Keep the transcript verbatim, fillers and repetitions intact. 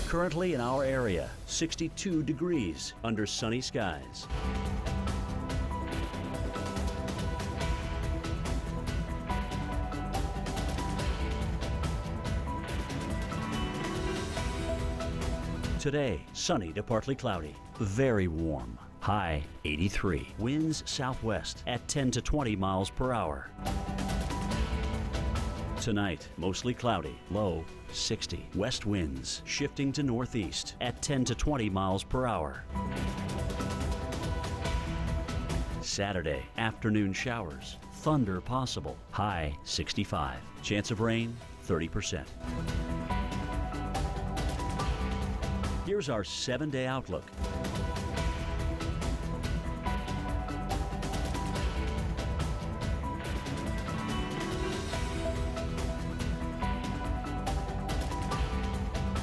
Currently in our area, sixty-two degrees under sunny skies. Today, sunny to partly cloudy, very warm. High eighty-three. Winds southwest at ten to twenty miles per hour. Tonight, mostly cloudy, low sixty. West winds shifting to northeast at ten to twenty miles per hour. Saturday, afternoon showers, thunder possible. High sixty-five. Chance of rain, thirty percent. Here's our seven-day outlook.